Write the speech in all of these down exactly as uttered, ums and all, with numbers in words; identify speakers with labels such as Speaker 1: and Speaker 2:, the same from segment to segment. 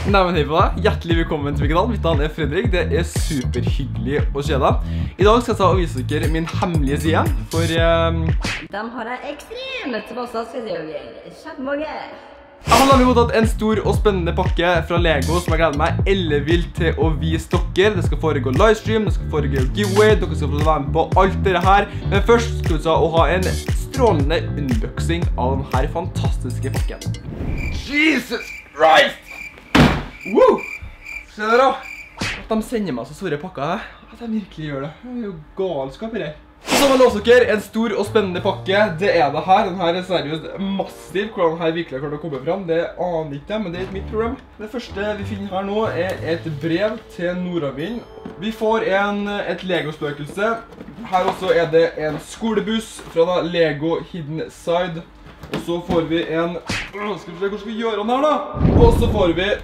Speaker 1: Nei, men hei på deg. Hjertelig velkommen til min kanal. Mitt navn er Fredrik. Det er superhyggelig å se deg. I dag skal jeg ta og vise dere min hemmelige side. For um...
Speaker 2: de har en ekstremt masse spesialer. Kjempemange.
Speaker 1: Jeg har nemlig mottatt en stor og spennende pakke fra Lego som jeg gleder meg ellevilt til å vise dere. Det skal foregå livestream, det skal foregå giveaway, dere skal få være med på alt dette her. Men først skal vi ta og ha en strålende unboxing av denne fantastiske pakken. Jesus Christ! Wow! Se der da! At de sender meg så store pakker her. At de virkelig gjør det. Det er jo galskap her. Så sammen med dere en stor og spennende pakke. Det er det her. Den her er seriøst massiv. Hvordan den her virkelig har klart å komme frem, det aner ikke, men det er ikke mitt problem. Det første vi finner her nå er et brev til Nordavind. Vi får en, et Lego-spøkelse. Her også er det en skolebuss fra Lego Hidden Side. Og så får vi en... Skal vi se hvordan skal vi gjøre den her da? Og så får vi...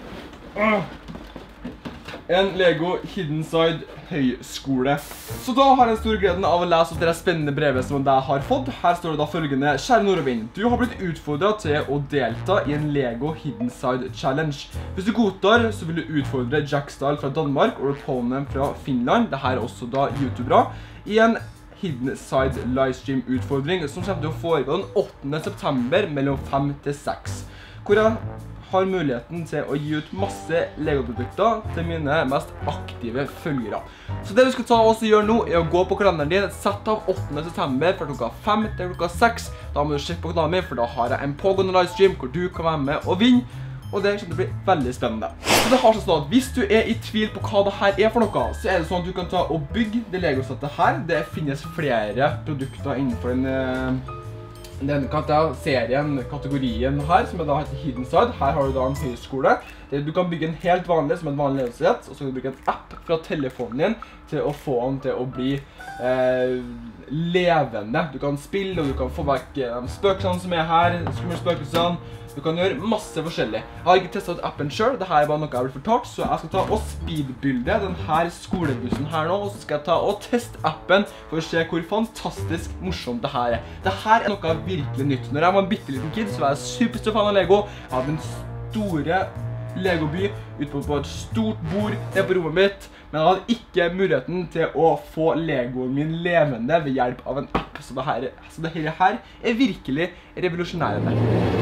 Speaker 1: en Lego Hidden Side høyskole. Så da har jeg stor gleden av å lese opp det spennende brevet som jeg har fått. Her står det da følgende: Kjære Nordavind, du har blitt utfordret til å delta i en Lego Hidden Side Challenge. Hvis du godtar, så vil du utfordre Jack Style fra Danmark og Raponen fra Finland. Dette er også da YouTubere i en Hidden Side livestream utfordring som kommer til å foregå den åttende september mellom fem til seks. Hvor jeg har muligheten til å gi ut masse Lego-produkter til mine mest aktive følgere. Så det vi skal ta og gjøre nå er å gå på kalenderen din, sett av åttende september fra klokka fem til klokka seks. Da må du sjekke på kanalen min, for da har jeg en pågående livestream hvor du kan være med og vinne. Og det kommer til å bli veldig spennende. Så det har sånn at hvis du er i tvil på hva det her er for noe, så er det sånn at du kan ta og bygge det Lego-settet her. Det finnes flere produkter innenfor den... den serien, kategorien her, som da heter Hidden Side. Her har du da en høyskole. Du kan bygge en helt vanlig, som en vanlig levelsesrett, og så kan du bygge en app fra telefonen din til å få den til å bli eh, levende. Du kan spille, og du kan få vekk de spøkelsene som er her, skumle spøkelsene. Du kan gjøre masse forskjellig. Jeg har ikke testet appen selv, dette er bare noe jeg har blitt fortalt, så jeg skal ta og speedbilde denne skolebussen her nå, og så skal jeg ta og teste appen for å se hvor fantastisk morsomt dette er. Dette er noe virkelig nytt. Når jeg var en bitteliten kid, så var jeg superstor fan av Lego. Jeg hadde en store Lego-by ute på et stort bord nede på rommet mitt, men jeg hadde ikke muligheten til å få Legoen min levende ved hjelp av en app. Så dette, så dette her er virkelig revolusjonærende.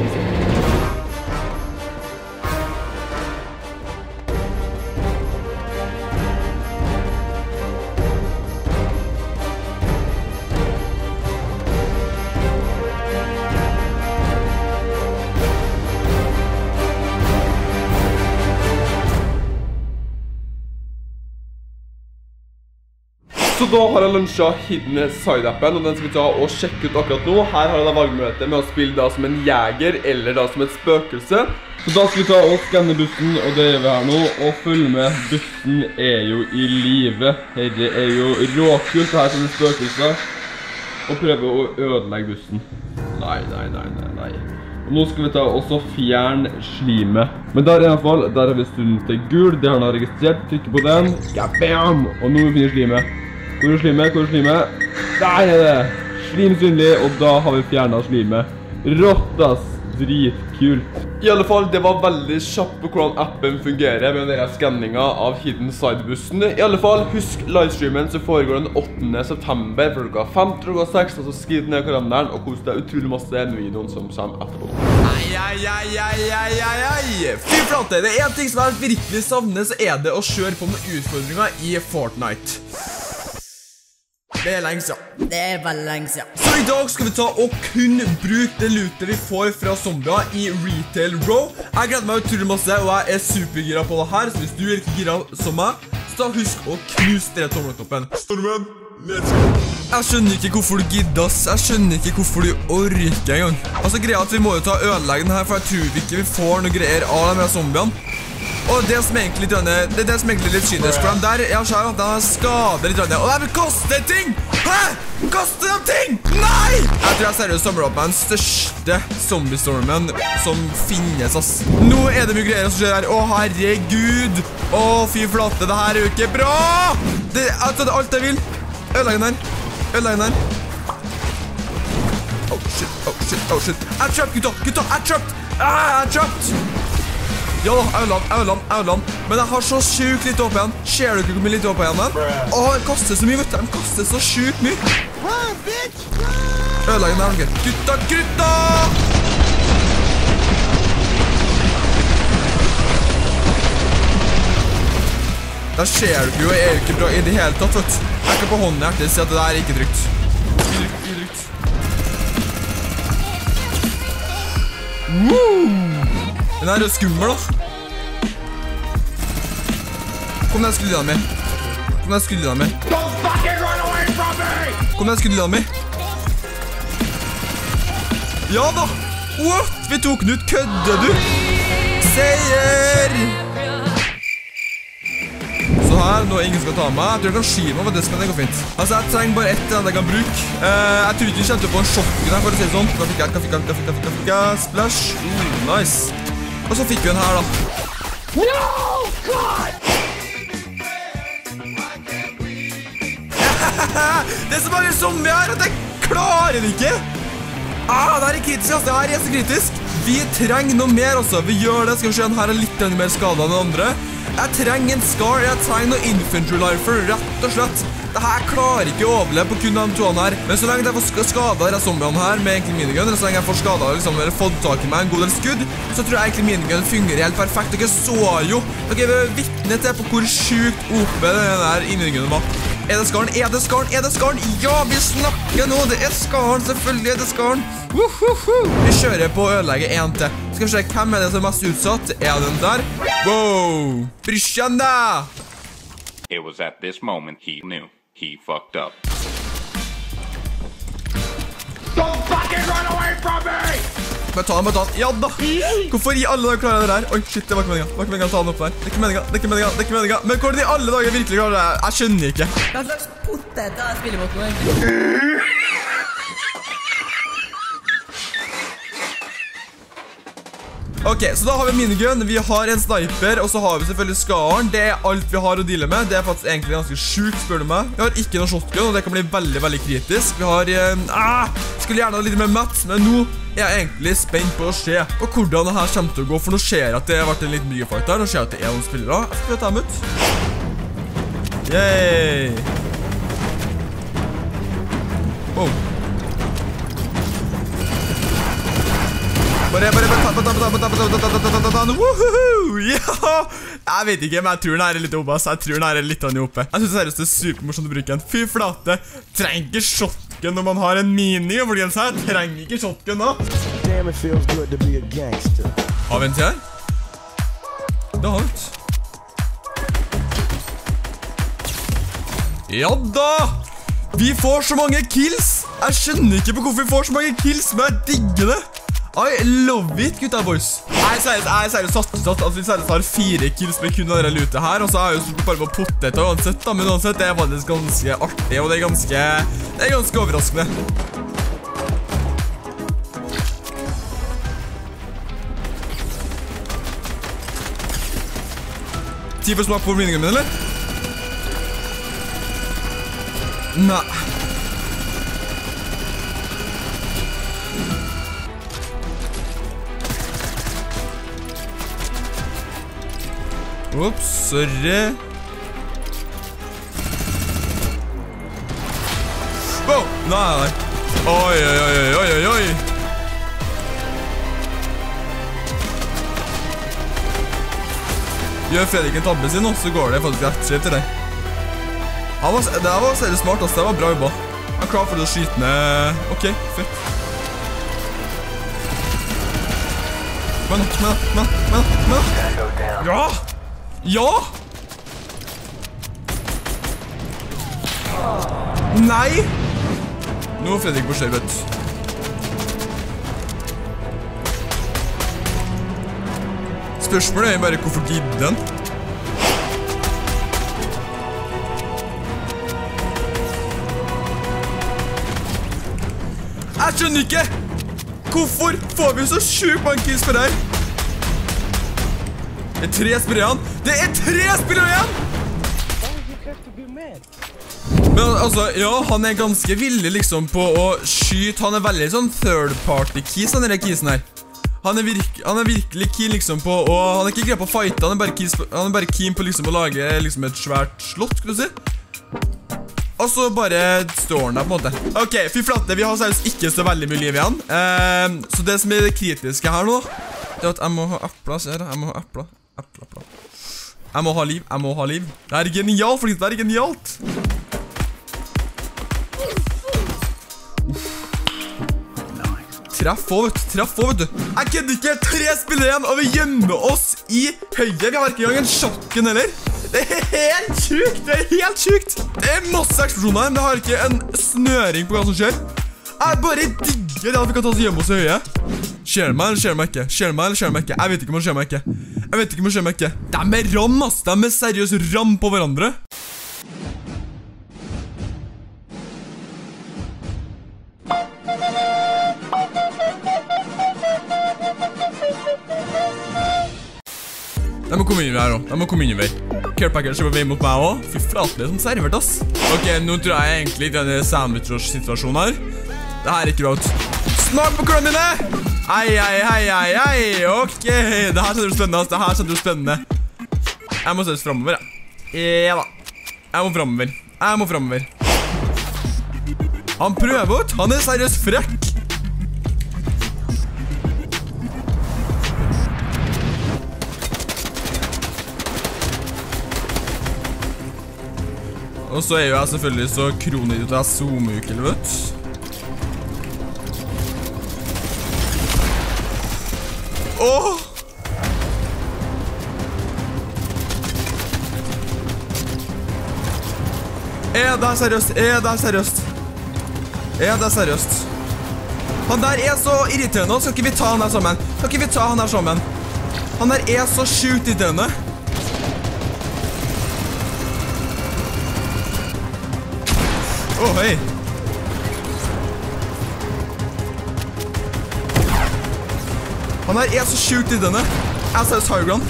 Speaker 1: Så da har jeg lunsjet Hidden Side-appen, og den skal vi ta og sjekke ut akkurat nå. Her har jeg da valgmøte med å spille da som en jeger, eller da som et spøkelse. Så da skal vi ta og skanne bussen, og det gjør vi her nå, og følge med. Bussen er jo i live. Dette er jo råkult her som et spøkelse. Og prøve å ødelegge bussen. Nei, nei, nei, nei, nei. Og nå skal vi ta og så fjerne slimet. Men der i hvert fall, der har vi stunden til gul. Det har han registrert. Trykker på den. Bam! Og nå må vi finne slimet. Hvor er slimet? Hvor er slimet? Der er det! Slim synlig, og da har vi fjernet slimet. Rått ass! Dritkult. I alle fall, det var veldig kjapt på hvordan appen fungerer med denne skanningen av Hidden Side-bussen. I alle fall, husk livestreamen som foregår den åttende september fra klokka fem til klokka seks, og så skriv ned kalenderen og kos deg utrolig masse med videoen som kommer etterpå. Ai, ai, ai, ai, ai, ai, ai. Fy flate, det er en ting som jeg virkelig savner, så er det å kjøre på med utfordringer i Fortnite. Det er lenge siden.
Speaker 2: Det er veldig lenge siden.
Speaker 1: Så i dag skal vi ta og kun bruke det lootet vi får fra zombier i Retail Row. Jeg gleder meg utrolig masse, og jeg er supergira på det her, så hvis du er ikke gira som meg, så da husk å knuse dere tommelknappen. Stormen, let's go! Jeg skjønner ikke hvorfor du gidder, ass. Jeg skjønner ikke hvorfor du orker en gang. Altså, greia er at vi må jo ta ødeleggen her, for jeg tror vi ikke vi får noe greier av de her zombiene. Og det som egentlig litt, det er det som egentlig litt kynisk, for de der, jeg ser at de skader litt, og de vil kaste ting! Hæ? Kaste de ting? Nei! Jeg tror jeg seriøst samler opp med den største zombiestormen som finnes, ass. Nå er det mye greier som skjer her. Å, herregud! Å, fy flate, det her er jo ikke bra! Det er alt jeg vil. Ødeleggen her. Ødeleggen her. Oh, shit, oh, shit, oh, shit. Jeg er trapped, gutta, gutta, jeg er trapped! Ah, jeg er trapped!
Speaker 3: Ja da, Auland, Auland, Auland. Men jeg har så sykt litt opp igjen. Ser du ikke hvor mye litt opp igjen, men? Åh, han kaster så mye, vet du. Han kaster så sykt mye. Ødelegger den her, gutta, gutta! Der ser du jo, jeg er jo ikke bra i det hele tatt, vet du. Jeg er ikke på hånden i hjertet, så det der er ikke trygt. Ikke trygt, ikke trygt. Woo! Den her er jo skummel, da. Kom der, skulle den med. Kom der, skulle den med. Kom der, skulle den med. Ja da! What? Vi tok den ut, kødder du? Seier! Så her, nå er ingen skal ta meg. Jeg tror jeg kan skyve meg, men det skal det gå fint. Altså, jeg trenger bare ett enn jeg kan bruke. Uh, jeg tror ikke vi kjente på en shotgun her, for å si det sånn. Da fikk jeg, da fikk jeg, da fikk jeg, da fikk jeg, splash. Uh, nice. Og så fikk vi den her, da. No, God! Det er så mange zombier her at jeg klarer det ikke. Ah, det her er kritisk, altså. Det her er så kritisk. Vi trenger noe mer, altså. Vi gjør det. Skal vi se, den her er litt mer skadet enn den andre. Jeg trenger en scar, jeg trenger noe infantry lifer, rett og slett. Dette klarer ikke å overleve på kun de toene her. Men så lenge jeg får skadet disse zombiene her med egentlig minigun, eller så lenge jeg får skadet, liksom, eller fått tak i meg en god del skudd, så tror jeg egentlig minigun fungerer helt perfekt. Dere så jo, dere er vitne til på hvor sykt oppe denne der minigunen var. Er det skaren? Er det skaren? Er det skaren? Ja, vi snakker nå. Det er skaren, selvfølgelig er det skaren. Woohoo! Vi kjører på å ødelegge en til. Skal vi se, hvem er det som er mest utsatt? Er den der? Wow! Brysjan da!
Speaker 4: It was at this moment he knew he fucked up. Don't fucking run away from me!
Speaker 3: Bare ta den, bare ta den. Ja da! Hvorfor i alle dager klarer jeg det der? Oi, shit, det var ikke meningen. Det var ikke meningen å ta den opp der. Det er ikke meningen, det er ikke meningen, det er ikke meningen. Men hvordan i alle dager virkelig klarer det? Jeg skjønner ikke.
Speaker 5: Hva slags potet er spillebåten nå, egentlig?
Speaker 3: Ok, så da har vi minigun, vi har en sniper, og så har vi selvfølgelig skaren. Det er alt vi har å deale med. Det er faktisk egentlig ganske sjukt, spør du meg. Vi har ikke noe shotgun, og det kan bli veldig, veldig kritisk. Vi har, eh, ah, skulle gjerne ha litt mer mats, men nå er jeg egentlig spent på å se på hvordan det her kommer til å gå, for nå ser jeg at det har vært en liten byggefight her. Nå ser jeg at det er noen spillere. Jeg skal ta dem ut. Yay! Wow. Bare, bare, bare, ta, ta, ta, ta, ta, ta, ta, ta, ta, ta, ta, woohoo! Ja! Jeg vet ikke, men jeg tror den her er litt oppe, ass. Jeg tror den her er litt annet oppe. Jeg synes seriøst det er supermorsomt å bruke den. Fy flate. Trenger ikke shotgun når man har en mini, folkens her. Trenger ikke shotgun da. Har vi en til her? Det har vi ikke. Ja da! Vi får så mange kills. Jeg skjønner ikke på hvorfor vi får så mange kills, men jeg digger det. I love it, gutta boys. Jeg er seriøst satt ut at vi seriøst har fire kills med kun denne lute her, og så er jeg jo bare på potet uansett da, men uansett det er faktisk ganske artig, og det er ganske, det er ganske overraskende. Tid for smak på minningen min, eller? Nei. Ups, sorry. Wow, nei, nei. Oi, oi, oi, oi, oi, oi. Gjør Fredrik en tabbe sin nå, så går det faktisk rett skjevt til deg. Han var, det var seriøst smart, ass. Det var bra jobba. Jeg er klar for å skyte ned. Ok, fett. Men, men, men, men, men. Ja! Ja! Nei! Nå er Fredrik på skjervet. Spørsmålet er bare hvorfor gidde den. Jeg skjønner ikke! Hvorfor får vi så sjukt mange kills på deg? Det er tre spillere igjen. Det er tre spillere igjen! Men altså, ja, han er ganske villig liksom på å skyte. Han er veldig sånn third party keys, han er kisen her. Han er, virk, han er virkelig keen liksom på, og han er ikke greit på å fighte, han er bare keen, han er bare keen på liksom å lage liksom et svært slott, skal du si. Og så bare står han der på en måte. Ok, fy flate, vi har seriøst ikke så veldig mye liv igjen. Uh, så det som er det kritiske her nå, det er at jeg må ha epler, ser jeg. Jeg må ha epler, epler, epler. Jeg må ha liv, jeg må ha liv. Det er genialt, folkens, det er genialt. Treff over, treff over, vet du. Jeg kødder ikke, tre spillere igjen, og vi gjemmer oss i høyre. Vi har ikke engang en shotgun, eller? Det er helt sjukt, det er helt sjukt. Det er masse eksplosjoner, men det har ikke en snøring på hva som skjer. Jeg bare digger det at vi kan ta oss hjemme oss i høye. Skjer det meg, eller skjer det meg ikke? Skjer det meg, eller skjer det meg ikke? Jeg vet ikke om det skjer meg ikke. Jeg vet ikke om det skjer meg ikke. De er ram, ass. De er seriøst ram på hverandre. De må komme inn her også. De må komme inn i vei. Carepackers er på vei mot meg også. Fy flate, det er som servert, ass. Ok, nå tror jeg egentlig i denne sandwich-situasjonen her. Det her er ikke bra ut. Smak på klønene dine! Ei, ei, ei, ei, ei. Ok, det her setter du spennende, ass. Det her setter du spennende. Jeg må ses fremover, ja. Ja da. Jeg må fremover. Jeg må fremover. Han prøver ut. Han er seriøst frekk. Og så er jo jeg selvfølgelig så kronidiot at jeg zoomer ikke, eller vet. Åh! Er det seriøst? Er det seriøst? Er det seriøst? Han der er så irriterende. Skal ikke vi ta han her sammen? Skal ikke vi ta han her sammen? Han der er så sjukt irriterende. Åh, oh, hei. Han her er så sjukt i denne. Jeg ser high ground.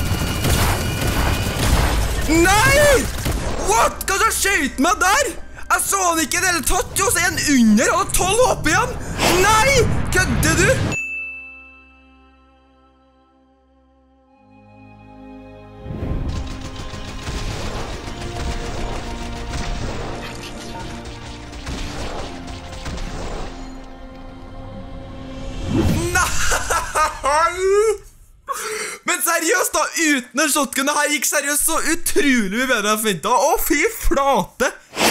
Speaker 3: Nei! What? Hva så skjøt meg der? Jeg så han ikke i det hele tatt. Jo, så er han under. Han har tolv opp igjen. Nei! Kødder du? Men seriøst da, uten en shotgun, det her gikk seriøst så utrolig mye bedre enn jeg forventet. Å, fy flate.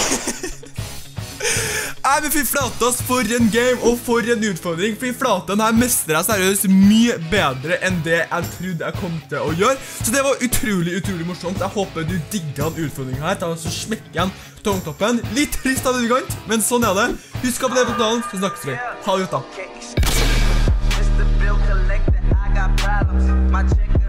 Speaker 3: Nei, men fy flate, ass, for en game og for en utfordring. Fy flate, denne mestrer jeg seriøst mye bedre enn det jeg trodde jeg kom til å gjøre. Så det var utrolig, utrolig morsomt. Jeg håper du digger en utfordring her. Ta så smekk igjen tongtoppen. Litt trist av det gant, men sånn er det. Husk å abonnere på kanalen, så snakkes vi. Ha det godt da.
Speaker 6: Problems. My check